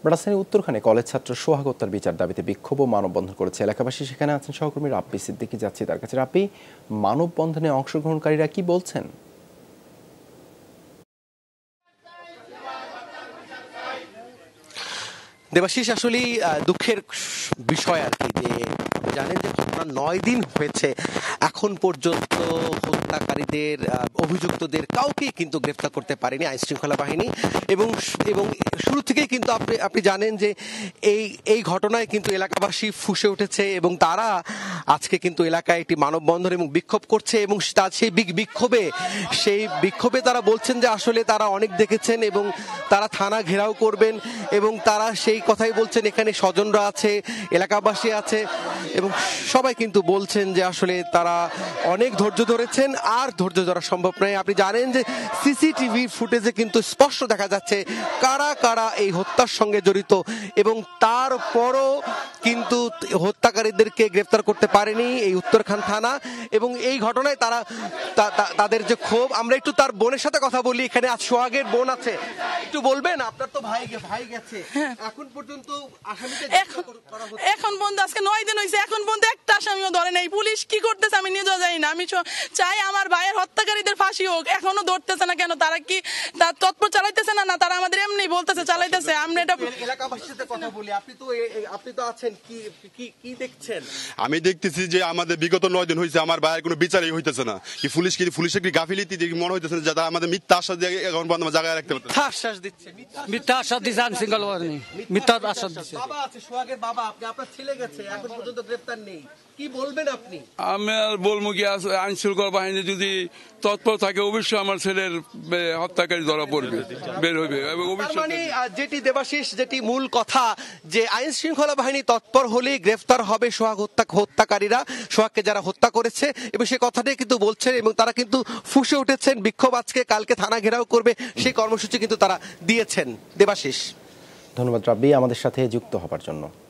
রাজধানীর উত্তরখানে কলেজ ছাত্র সোহাগ হত্যার বিচার দাবিতে বিক্ষোভ ও মানববন্ধন করেছে এলাকাবাসী। সেখানে আছেন সহকর্মী রাব্বি সিদ্দিকী, যাচ্ছি তার কাছে। রাব্বি, মানববন্ধনে অংশগ্রহণকারীরা কি বলছেন? দেবাশিস, আসলেই দুঃখের বিষয় আর কি, যে জানেন যে ঘটনা 9 দিন হয়েছে, এখন পর্যন্ত হত্যাকারীদের অভিযুক্তদের কাউকে কিন্তু গ্রেফতার করতে পারেনি আইন শৃঙ্খলা বাহিনী। এবং শুরু থেকেই কিন্তু আপনি জানেন যে এই ঘটনায় কিন্তু এলাকাবাসী ফুঁসে উঠেছে এবং তারা আজকে কিন্তু এলাকায় একটি মানববন্ধন এবং বিক্ষোভ করছে। এবং সেই বিক্ষোভে তারা বলছেন যে আসলে তারা অনেক দেখেছেন এবং তারা থানা ঘেরাও করবেন, এবং তারা সেই কথাই বলছেন। এখানে স্বজনরা আছে, এলাকাবাসী আছে, এবং সবাই কিন্তু বলছেন যে আসলে তারা অনেক ধৈর্য ধরেছেন, আর ধৈর্য ধরা সম্ভব নয়। আপনি জানেন যে সিসিটিভি ফুটেজে কিন্তু স্পষ্ট দেখা যাচ্ছে কারা কারা এই হত্যার সঙ্গে জড়িত, এবং তারপরও কিন্তু হত্যাকারীদেরকে গ্রেফতার করতে পারেনি এই উত্তরখান থানা। এবং এই ঘটনায় তাদের যে ক্ষোভ, আমরা একটু তার বোনের সাথে কথা বলি। এখানে আজ সোহাগের বোন আছে, একটু বলবেন? আপনার তো ভাই গেছে, এখন পর্যন্ত আসামিকে এখন পর্যন্ত আজকে 9 দিন হয়েছে, এখন পর্যন্ত একটা আসামিও ধরে নাই। পুলিশ কি করতেছে আমি নিজেও জানি না। আমি চাই আমার ভাইয়ের হত্যাকারীদের ফাঁসি হোক, এখনো ধরতেছে না কেন? তারা কি তার তৎপর চালাইতেছে না তারা আমাদের এমনি বলতেছে চালাইতেছে? আমরা এটা এলাকাবাসীর সাথে কথা বলি। আপনি তো আছেন, কি দেখছেন? আমি দেখতেছি যে আমাদের বিগত 9 দিন হয়েছে আমার ভাইয়ের কোনো বিচারই হইতেছে না। পুলিশের কি গাফিলতি মনে হইতেছে না, যারা আমাদের মিথ্যা আশ্বাস দিয়ে এখন বন্ধ জায়গায় রাখতে পারতেছে। মিথ্যা আশ্বাস দিচ্ছে আইন শৃঙ্খলা বাহিনী, মিথ্যা আশ্বাস দিচ্ছে। বাবা আছে, সোহাগের বাবা, আপনার ছেলে গেছে, এখন পর্যন্ত গ্রেফতার নেই, কি বলবেন আপনি? আমি আর বলবো কি, আইন শৃঙ্খলা বাহিনী যদি তৎপর থাকে অবশ্যই আমার ছেলের হত্যাকারী ধরা পড়বে, বের হবে। মানে যেটি দেবাশিস, যেটি মূল কথা, যে আইন শৃঙ্খলা বাহিনী তৎপর হলেই গ্রেফতার হবে সোহাগ হত্যাকারীরা, সোহাগকে যারা হত্যা করেছে, এবং সে কথাটাই কিন্তু বলছেন। এবং তারা কিন্তু ফুঁসে উঠেছেন, বিক্ষোভ আজকে কালকে থানা ঘেরাও করবে, সেই কর্মসূচি কিন্তু তারা দিয়েছেন। দেবাশিস, ধন্যবাদ রাব্বি আমাদের সাথে যুক্ত হবার জন্য।